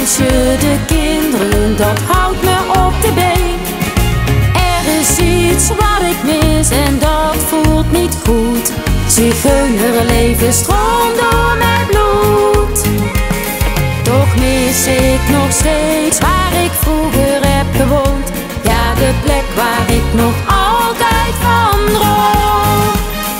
huisje, de kinderen, dat houdt me op de been. Er is iets wat ik mis en dat voelt niet goed. Zigeunerleven stroomt door mijn bloed. Toch mis ik nog steeds waar ik vroeger heb gewoond. Ja, de plek waar ik nog altijd van droom.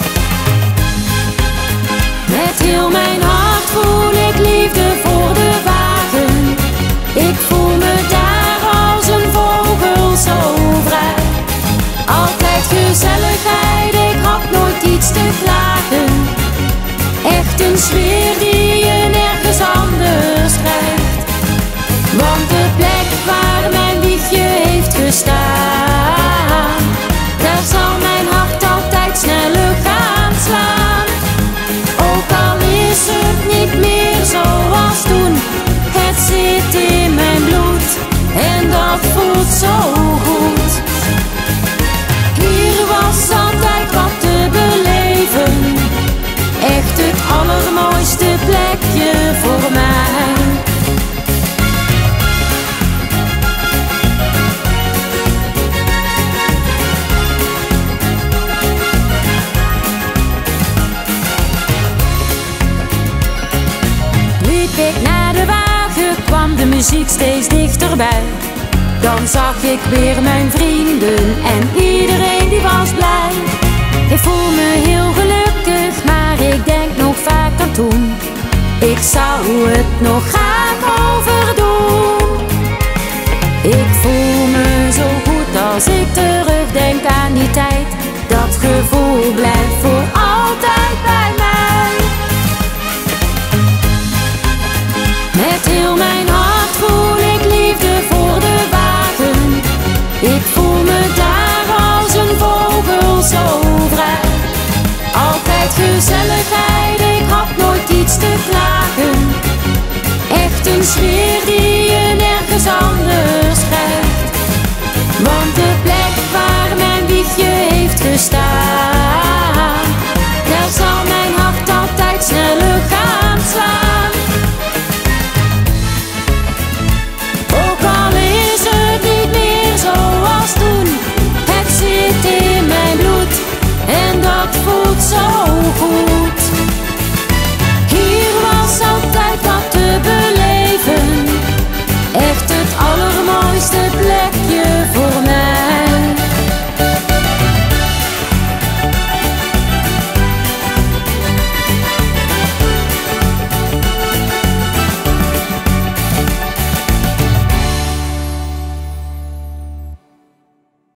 Met heel mijn hart voel ik liefde voor de wagen. Ik voel me daar als een vogel zo vrij. Altijd gezelligheid, ik had nooit iets te klagen. Echt een sfeer die je nergens anders krijgt. Want de plek waar mijn wiegje heeft gestaan, daar zal mijn hart altijd sneller gaan slaan. Ook al is het niet meer zoals toen, het zit in mijn bloed en dat voelt zo goed. Hier was altijd wat te beleven, echt het allermooiste plekje voor mij. Liep ik naar de wagen, kwam de muziek steeds dichterbij. Dan zag ik weer mijn vrienden en iedereen die was blij. Ik voel me heel gelukkig, maar ik denk nog vaak aan toen. Ik zou het nog graag overdoen. Ik voel me zo goed als ik terugdenk aan die tijd. Dat gevoel blijft voor altijd bij mij. Met heel mijn hart voel ik liefde voor de wagen. Ik voel me daar als een vogel zo vrij. Altijd gezelligheid, ik had nooit iets te klagen. Echt een sfeer die je nergens anders krijgt. Want de